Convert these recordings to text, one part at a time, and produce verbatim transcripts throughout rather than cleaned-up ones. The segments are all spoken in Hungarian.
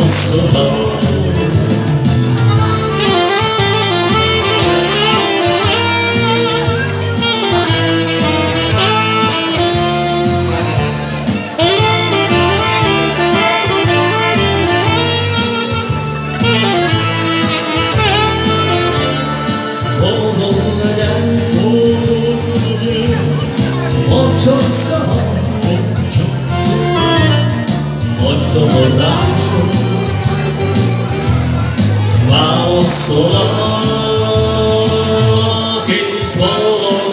szobában. Csak szabad, csak szabad, hagyta mondásom, válaszolak és valóban.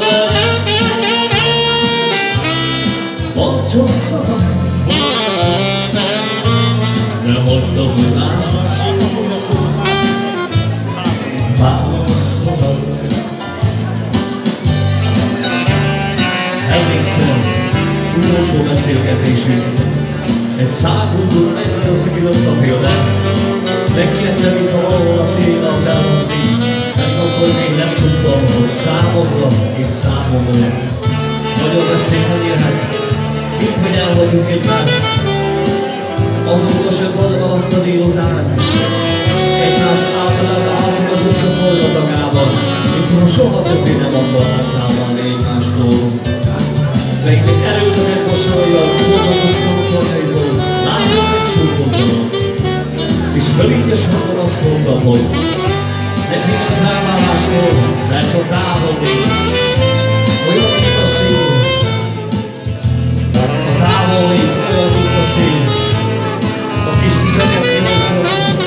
Mondd csak szabad, de hagyta mondásom, válaszolak. Emlékszem, utolsó beszélgetésünk, egy száguldó egyben szakított a félben. Megijedtem, mintha valahol a színlap elhangzik, mert akkor még nem tudtam, hogy számomra és számomra nagyon beszélni érhet, mint hogy elhagyjuk egymást. Azóta sem valóban azt a délutánt, egymást általában állunk az utca forgatagában, mintha soha többé nem akarnánk távolni egymástól. De én még erőtöket mosolyan, tudok a szóklarjaiból, látom, hogy csúfoltanak. És fölígyes hangon azt mondtam, hogy ne félj elválástól, mert a távol még olyan, mint a szél. A távol még olyan, mint a szél. A kis tüzeket nyolcol,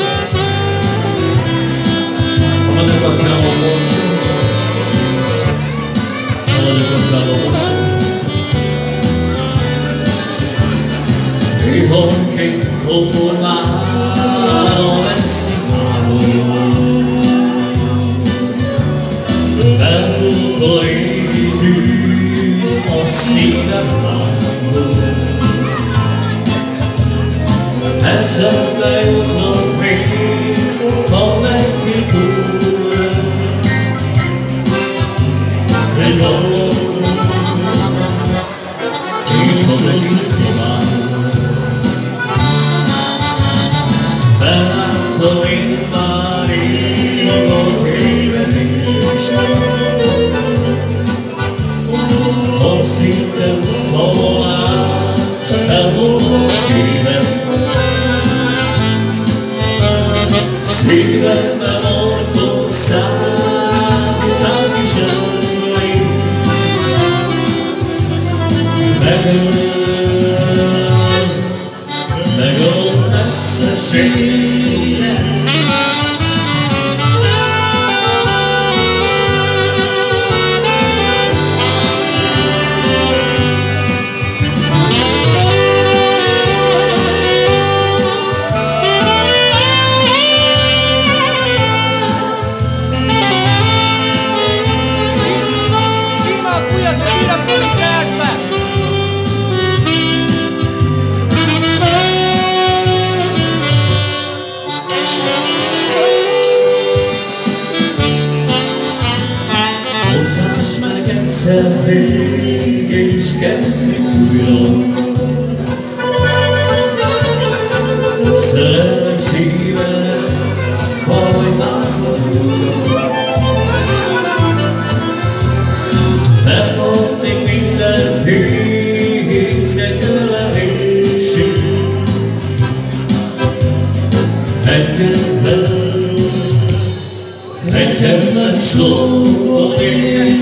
a nagyokat fel a bolcsol, a nagyokat fel a bolcsol. Hívonként kopor már a messzi háború, felfut a égi tűz a szívem vágó. Eszembe jutnak még, ha meghitul, egy való, és ha megiszivál. Beláttam én már évadok évenésem, azt hittem szavazás, elmondom szívem. Szívemben markol száz, száz zsebei, megöl, megöl összességet. Egyszer vége is kezdjük újra. Szerelem szívem, valahogy már vagyok. Megad még minden tényleg ölelésig. Engedben, engedben szólva én.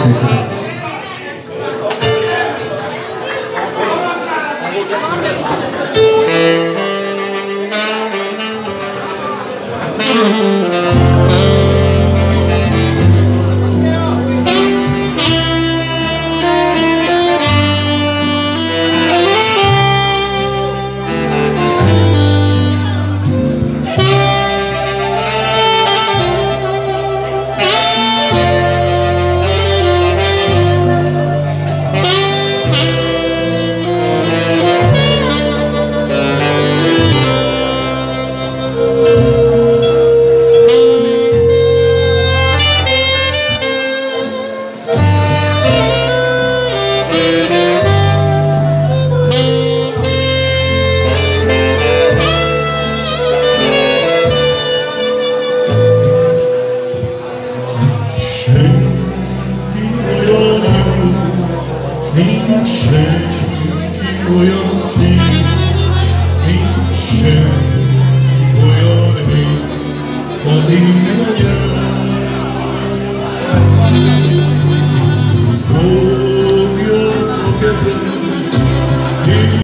Köszönjük szépen. Nincs senki olyan szép, nincs senki olyan hét az én